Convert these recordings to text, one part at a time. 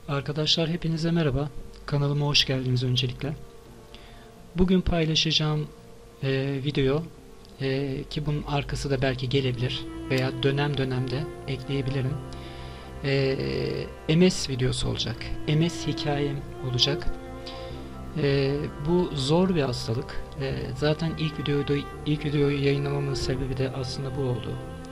Arkadaşlar hepinize merhaba. Kanalıma hoş geldiniz öncelikle. Bugün paylaşacağım video ki bunun arkası da belki gelebilir veya dönem dönemde ekleyebilirim. MS videosu olacak. MS hikayem olacak. Bu zor bir hastalık. Zaten ilk videoyu yayınlamamın sebebi de aslında bu oldu.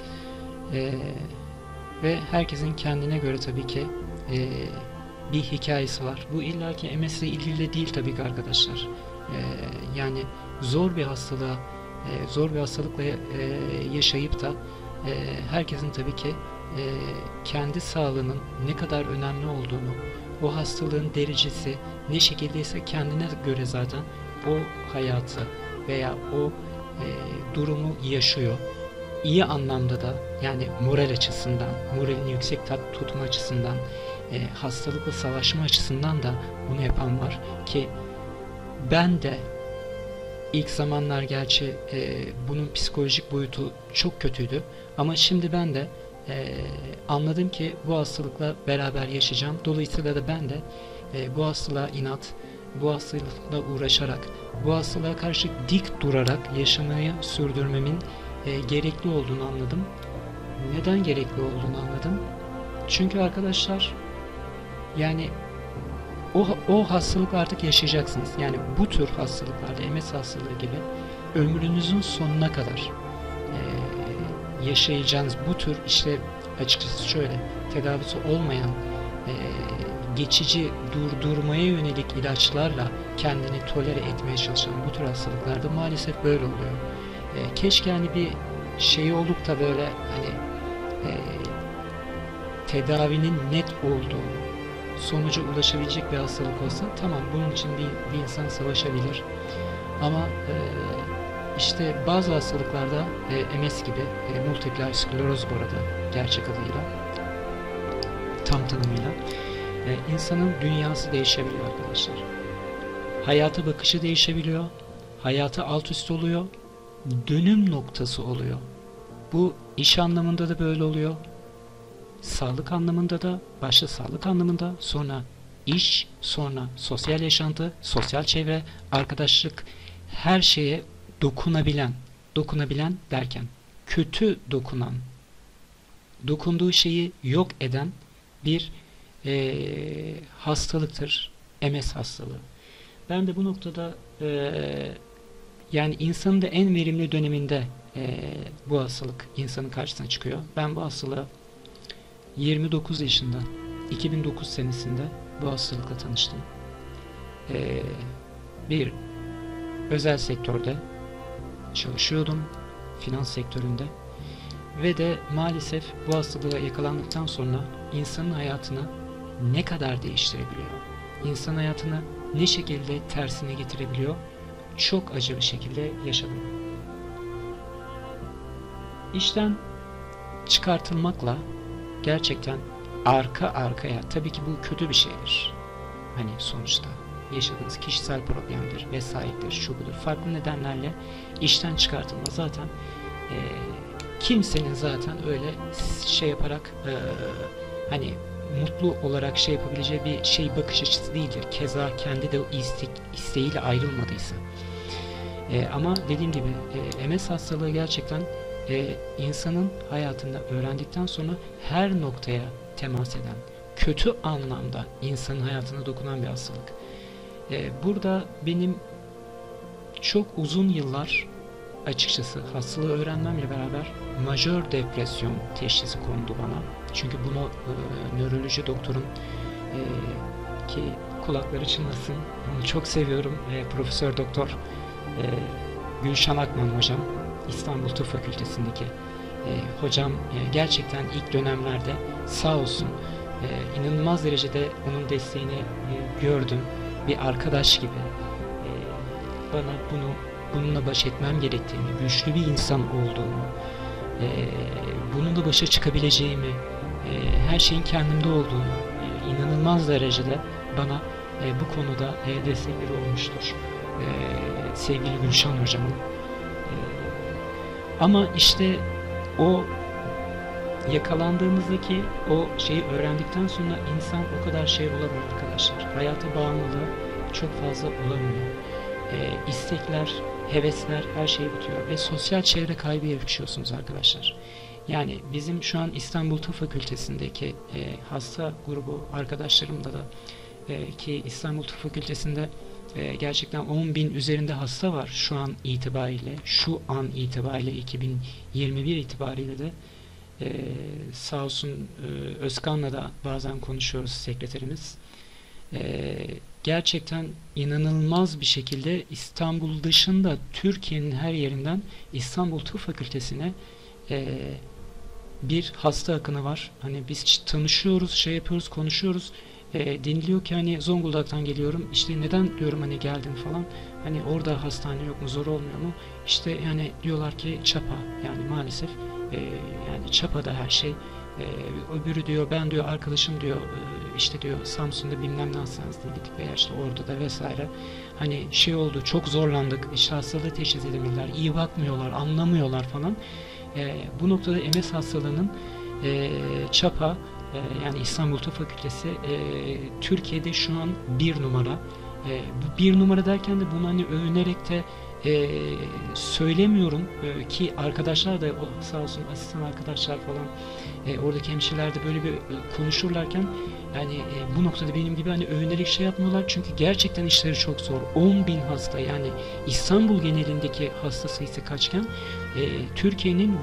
Ve herkesin kendine göre tabii ki bir hikayesi var. Bu illaki MS ile ilgili değil tabii ki arkadaşlar. Yani zor bir hastalıkla yaşayıp da herkesin tabii ki kendi sağlığının ne kadar önemli olduğunu, o hastalığın derecesi ne şekildeyse kendine göre zaten o hayatı veya o durumu yaşıyor. İyi anlamda da, yani moral açısından, moralini yüksek tutma açısından, hastalıkla savaşma açısından da bunu yapan var ki ben de ilk zamanlar gerçi bunun psikolojik boyutu çok kötüydü ama şimdi ben de anladım ki bu hastalıkla beraber yaşayacağım. Dolayısıyla da ben de bu hastalığa inat, bu hastalıkla uğraşarak, bu hastalığa karşı dik durarak yaşamayı sürdürmemin gerekli olduğunu anladım. Neden gerekli olduğunu anladım? Çünkü arkadaşlar, yani o hastalıkla artık yaşayacaksınız. Yani bu tür hastalıklarda, MS hastalığı gibi ömrünüzün sonuna kadar yaşayacağınız bu tür, işte açıkçası şöyle, tedavisi olmayan geçici durdurmaya yönelik ilaçlarla kendini tolere etmeye çalışan bu tür hastalıklarda maalesef böyle oluyor. Keşke hani bir şey olup da böyle hani tedavinin net olduğu sonuca ulaşabilecek bir hastalık olsa tamam, bunun için bir insan savaşabilir. Ama işte bazı hastalıklarda MS gibi, multiple skleroz bu arada gerçek adıyla, tam tanımıyla, insanın dünyası değişebiliyor arkadaşlar. Hayata bakışı değişebiliyor. Hayatı alt üst oluyor. Dönüm noktası oluyor. Bu iş anlamında da böyle oluyor. Sağlık anlamında da, başta sağlık anlamında, sonra iş, sonra sosyal yaşantı, sosyal çevre, arkadaşlık, her şeye dokunabilen derken kötü dokunan, dokunduğu şeyi yok eden bir hastalıktır MS hastalığı. Ben de bu noktada yani insanın da en verimli döneminde bu hastalık insanın karşısına çıkıyor. Ben bu hastalığı 29 yaşında, 2009 senesinde bu hastalıkla tanıştım. Bir özel sektörde çalışıyordum, finans sektöründe ve de maalesef bu hastalığa yakalandıktan sonra insanın hayatını ne kadar değiştirebiliyor, insan hayatını ne şekilde tersine getirebiliyor, çok acı bir şekilde yaşadım. İşten çıkartılmakla gerçekten arka arkaya, tabii ki bu kötü bir şeydir. Hani sonuçta yaşadığınız kişisel problemdir vesairedir, şu budur. Farklı nedenlerle işten çıkartılma zaten kimsenin zaten öyle şey yaparak hani mutlu olarak şey yapabileceği bir şey, bakış açısı değildir. Keza kendi de o isteğiyle ayrılmadıysa. Ama dediğim gibi MS hastalığı gerçekten insanın hayatında öğrendikten sonra her noktaya temas eden, kötü anlamda insanın hayatına dokunan bir hastalık. Burada benim çok uzun yıllar açıkçası hastalığı öğrenmemle beraber majör depresyon teşhisi kondu bana. Çünkü bunu nöroloji doktorun ki kulakları çınlasın, onu çok seviyorum, Profesör Doktor Gülşen Akman hocam, İstanbul Tıp Fakültesindeki hocam, gerçekten ilk dönemlerde sağ olsun inanılmaz derecede onun desteğini gördüm. Bir arkadaş gibi bana bununla baş etmem gerektiğini, güçlü bir insan olduğumu, bununla başa çıkabileceğimi, her şeyin kendimde olduğunu inanılmaz derecede bana bu konuda destekleri olmuştur. Sevgili Gülşen hocamın. Ama işte o yakalandığımızdaki o şeyi öğrendikten sonra insan o kadar şey olamıyor arkadaşlar. Hayata bağımlılığı çok fazla olamıyor. İstekler, hevesler, her şey bitiyor ve sosyal çevre kaybı yaşıyorsunuz arkadaşlar. Yani bizim şu an İstanbul Tıp Fakültesindeki hasta grubu arkadaşlarımda da ki İstanbul Tıp Fakültesinde gerçekten 10.000 üzerinde hasta var şu an itibariyle. Şu an itibariyle 2021 itibariyle de sağ olsun Özkan'la da bazen konuşuyoruz, sekreterimiz. Gerçekten inanılmaz bir şekilde İstanbul dışında Türkiye'nin her yerinden İstanbul Tıp Fakültesine bir hasta akını var. Hani biz tanışıyoruz, şey yapıyoruz, konuşuyoruz. Deniliyor ki hani Zonguldak'tan geliyorum. İşte neden diyorum hani geldim falan. Hani orada hastane yok mu, zor olmuyor mu? İşte yani diyorlar ki Çapa. Yani maalesef yani Çapa'da her şey. Öbürü diyor ben diyor arkadaşım diyor işte diyor Samsun'da bilmem ne hastanesine gittik veya işte orada da vesaire. Hani şey oldu, çok zorlandık. İşte hastalığı teşhis edemediler. İyi bakmıyorlar, anlamıyorlar falan. Bu noktada MS hastalığının Çapa yani İstanbul Tıp Fakültesi Türkiye'de şu an bir numara. Bu bir numara derken de bunu hani övünerek de söylemiyorum ki arkadaşlar da sağ olsun asistan arkadaşlar falan oradaki hemşireler de böyle bir konuşurlarken yani bu noktada benim gibi hani övünerek şey yapmıyorlar çünkü gerçekten işleri çok zor. 10.000 hasta yani İstanbul genelindeki hasta sayısı kaçken Türkiye'nin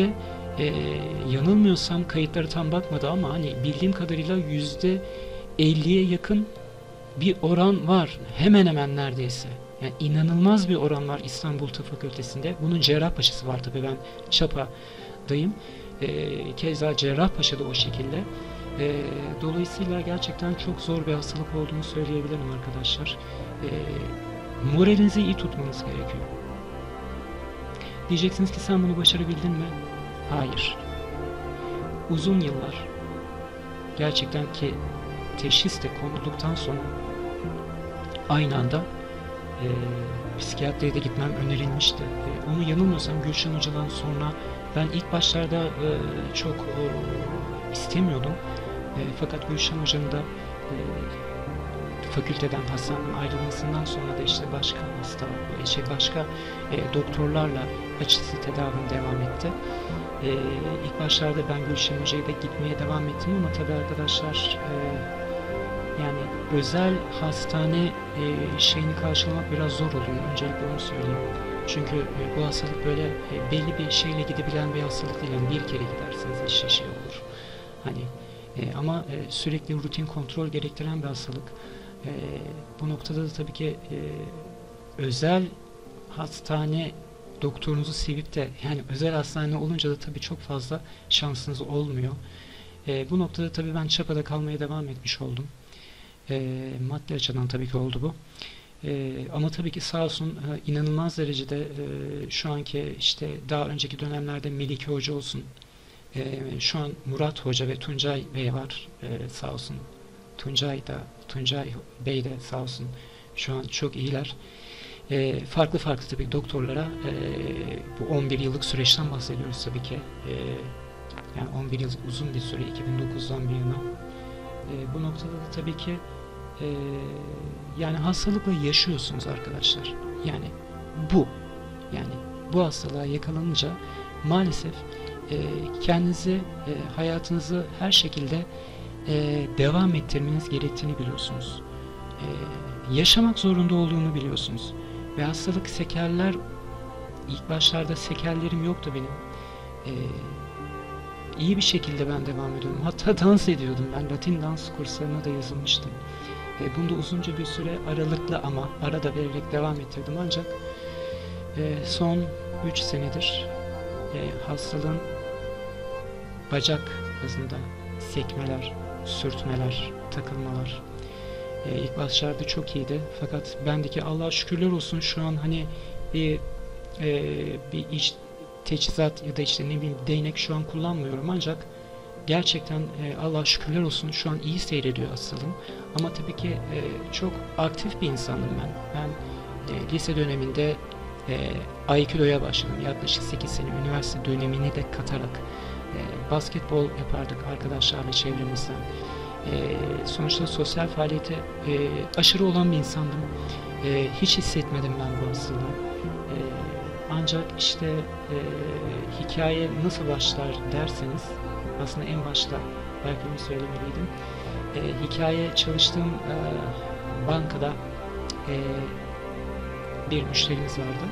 yanılmıyorsam kayıtları tam bakmadı ama hani bildiğim kadarıyla %50'ye yakın bir oran var. Hemen hemen neredeyse. Yani inanılmaz bir oran var İstanbul Tıp Fakültesi'nde. Bunun Cerrahpaşa'sı var tabii ben Çapa'dayım. Keza Cerrahpaşa'da o şekilde. Dolayısıyla gerçekten çok zor bir hastalık olduğunu söyleyebilirim arkadaşlar. Moralinizi iyi tutmanız gerekiyor. Diyeceksiniz ki sen bunu başarabildin mi? Hayır. Uzun yıllar gerçekten ki teşhis de konulduktan sonra aynı anda psikiyatriye de gitmem önerilmişti. Onu yanılmıyorsam Gülşen Hoca'dan sonra ben ilk başlarda çok istemiyordum. Fakat Gülşen Hoca'nın da fakülteden, hastaneden ayrılmasından sonra da işte başka başka doktorlarla açıkçası tedavim devam etti. İlk başlarda ben Gülşen Hoca'ya da gitmeye devam ettim ama tabii arkadaşlar yani özel hastane şeyini karşılamak biraz zor oluyor. Öncelikle onu söyleyeyim. Çünkü bu hastalık böyle belli bir şeyle gidebilen bir hastalık değil. Yani bir kere giderseniz işte şey olur. Hani ama sürekli rutin kontrol gerektiren bir hastalık. Bu noktada da tabii ki özel hastane doktorunuzu sevip de yani özel hastane olunca da tabii çok fazla şansınız olmuyor. Bu noktada tabii ben Çapa'da kalmaya devam etmiş oldum. Maddi açıdan tabii ki oldu bu. Ama tabii ki sağ olsun inanılmaz derecede şu anki işte daha önceki dönemlerde Melike Hoca olsun. Şu an Murat Hoca ve Tuncay Bey var. Sağ olsun. Tuncay Bey de sağ olsun. Şu an çok iyiler. Farklı farklı tabii doktorlara bu 11 yıllık süreçten bahsediyoruz tabii ki. Yani 11 yıl uzun bir süre 2009'dan bir yana. Bu noktada da tabii ki yani hastalıkla yaşıyorsunuz arkadaşlar. Yani bu hastalığa yakalanınca maalesef kendinizi, hayatınızı her şekilde devam ettirmeniz gerektiğini biliyorsunuz. Yaşamak zorunda olduğunu biliyorsunuz. Ve hastalık sekeller, ilk başlarda sekellerim yoktu benim. İyi bir şekilde ben devam ediyordum. Hatta dans ediyordum. Ben Latin dans kurslarına da yazılmıştım. Bunu da uzunca bir süre aralıklı ama arada vererek devam ettirdim. Ancak son 3 senedir hastalığın bacak bazında sekmeler, sürtmeler, takılmalar. İlk başlarda çok iyiydi. Fakat bendeki Allah'a şükürler olsun şu an hani bir iç teçhizat ya da işte ne bileyim değnek şu an kullanmıyorum ancak gerçekten Allah'a şükürler olsun şu an iyi seyrediyor hastalığım. Ama tabii ki çok aktif bir insandım ben. Ben lise döneminde Aikido'ya başladım. Yaklaşık 8 sene üniversite dönemini de katarak Basketbol yapardık arkadaşlarla çevremizden. Sonuçta sosyal faaliyete aşırı olan bir insandım. Hiç hissetmedim ben bu hastalığı. Ancak işte hikaye nasıl başlar derseniz, aslında en başta belki onu söylemeliydim. Hikaye çalıştığım bankada bir müşterimiz vardı.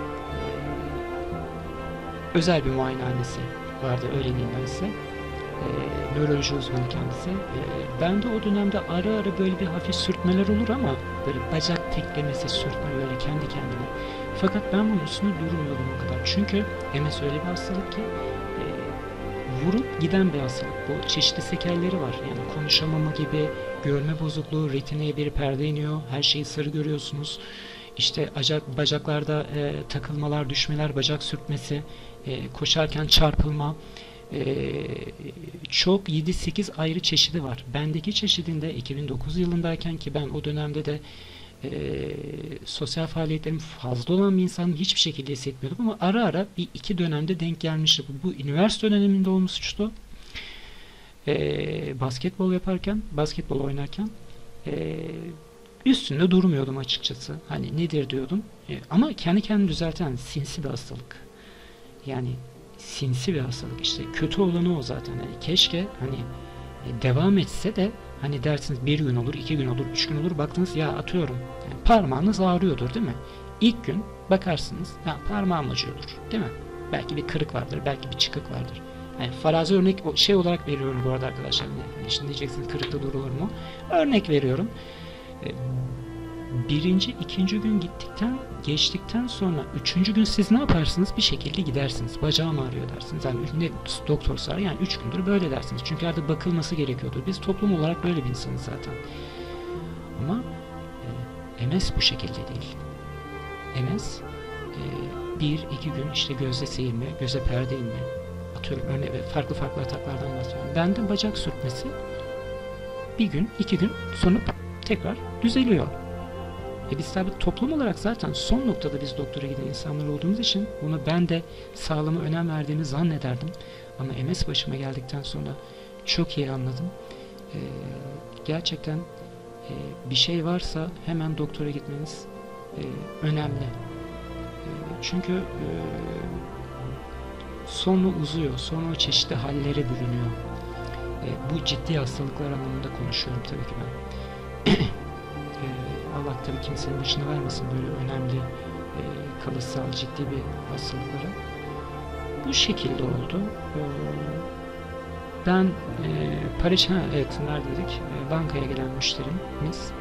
Özel bir muayenehanesi vardı, öyle diyeyim ben size. Nöroloji uzmanı kendisi. Ben de o dönemde ara ara böyle bir hafif sürtmeler olur ama böyle bacak teklemesi, sürtme böyle kendi kendine. Fakat ben bunun üstünde durmuyordum o kadar. Çünkü MS öyle bir hastalık ki vurup giden bir hastalık. Bu çeşitli sekelleri var. Yani konuşamama gibi, görme bozukluğu, retineye bir perde iniyor. Her şeyi sarı görüyorsunuz. İşte bacaklarda takılmalar, düşmeler, bacak sürtmesi, koşarken çarpılma. Çok 7-8 ayrı çeşidi var. Bendeki çeşidinde 2009 yılındayken, ki ben o dönemde de sosyal faaliyetlerim fazla olan bir insanım, hiçbir şekilde hissetmiyordum ama ara ara bir iki dönemde denk gelmişti. Bu üniversite döneminde olmuştu. Basketbol oynarken üstünde durmuyordum açıkçası. Hani nedir diyordum. Ama kendi kendini düzelten sinsi bir hastalık. Yani sinsi bir hastalık. İşte kötü olanı o zaten. Yani keşke hani devam etse de hani dersiniz bir gün olur, 2 gün olur, 3 gün olur. Baktınız ya atıyorum. Yani parmağınız ağrıyordur değil mi? İlk gün bakarsınız ya parmağım acıyordur değil mi? Belki bir kırık vardır, belki bir çıkık vardır. Yani farazi örnek şey olarak veriyorum bu arada arkadaşlar. Yani şimdi diyeceksiniz kırıkta durulur mu? Örnek veriyorum. Birinci, ikinci gün geçtikten sonra üçüncü gün siz ne yaparsınız? Bir şekilde gidersiniz. Bacağım ağrıyor dersiniz. Yani ne doktor sorar, yani 3 gündür böyle dersiniz. Çünkü artık bakılması gerekiyordur. Biz toplum olarak böyle bir insanız zaten. Ama MS bu şekilde değil. MS bir, iki gün işte gözde seyirme, göze perde inme, atıyorum örneğin farklı ataklardan bahsediyorum. Bende bacak sürtmesi bir gün, 2 gün sonra tekrar düzeliyor. Biz tabi toplum olarak zaten son noktada biz doktora giden insanlar olduğumuz için bunu ben de sağlığıma önem verdiğimi zannederdim. Ama MS başıma geldikten sonra çok iyi anladım. Gerçekten bir şey varsa hemen doktora gitmeniz önemli. Çünkü sonra uzuyor, sonra o çeşitli hallere bürünüyor. Bu ciddi hastalıklar anlamında konuşuyorum tabii ki ben. Allah tabii kimsenin başına vermesin böyle önemli kalıtsal ciddi bir hastalıklara. Bu şekilde oldu. Ben evet neredeydik? Bankaya gelen müşterimiz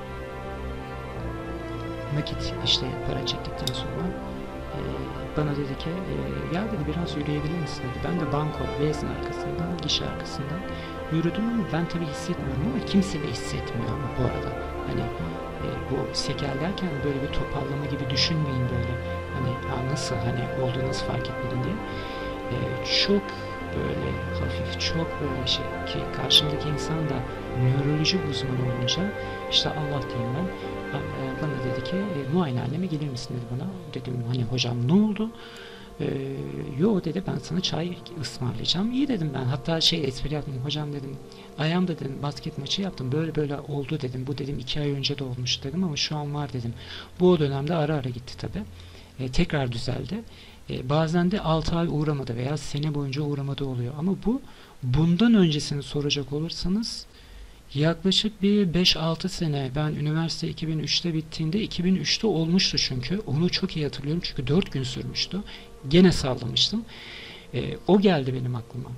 nakit işte para çektikten sonra bana dedi ki ya dedi biraz yürüyebilir misin dedi. Ben de banko vezin arkasından, gişe arkasından yürüdüm ama ben tabii hissetmiyorum ama kimse de hissetmiyor bu arada. Hani bu sekel derken böyle bir toparlama gibi düşünmeyin böyle. Hani nasıl hani olduğunu nasıl fark etmedin diye. Çok böyle hafif, çok böyle şey ki karşımdaki insan da nöroloji uzmanı olunca işte Allah diyeyim ben. Bana dedi ki muayenehaneme gelir misin dedi bana. Dedim hani hocam ne oldu? Yo dedi ben sana çay ısmarlayacağım. İyi dedim ben. Hatta espri yaptım. Hocam dedim ayağımda dedim basket maçı yaptım. Böyle oldu dedim. Bu dedim 2 ay önce de olmuş dedim ama şu an var dedim. Bu o dönemde ara gitti tabi. Tekrar düzeldi. Bazen de 6 ay uğramadı veya sene boyunca uğramadı oluyor. Ama bundan öncesini soracak olursanız yaklaşık bir 5-6 sene, ben üniversite 2003'te bittiğinde 2003'te olmuştu çünkü. Onu çok iyi hatırlıyorum çünkü 4 gün sürmüştü. Gene sallamıştım. O geldi benim aklıma.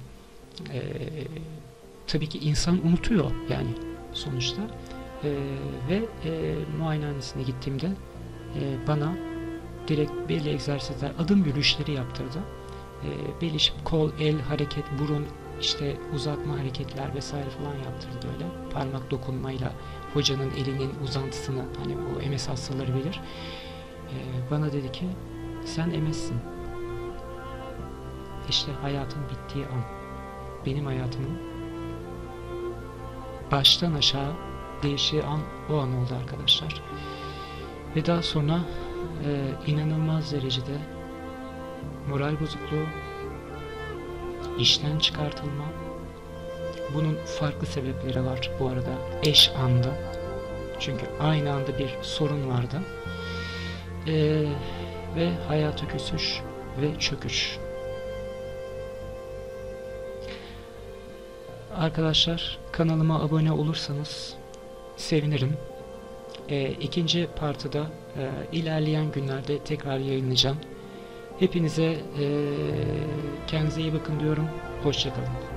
Tabii ki insan unutuyor yani sonuçta. Ve muayenehanesine gittiğimde bana direkt belli egzersizler, adım yürüyüşleri yaptırdı. Belli kol, el hareket, burun işte uzatma hareketler vesaire falan yaptırdı böyle. Parmak dokunmayla hocanın elinin uzantısını, hani o MS hastaları bilir. Bana dedi ki sen MS'sin. İşte hayatın bittiği an. Benim hayatımın baştan aşağı değiştiği an o an oldu arkadaşlar. Ve daha sonra inanılmaz derecede moral bozukluğu, işten çıkartılma. Bunun farklı sebepleri var bu arada, eş anda. Çünkü aynı anda bir sorun vardı. Ve hayata küsüş ve çöküş. Arkadaşlar, kanalıma abone olursanız sevinirim. İkinci partı da ilerleyen günlerde tekrar yayınlayacağım. Hepinize kendinize iyi bakın diyorum. Hoşça kalın.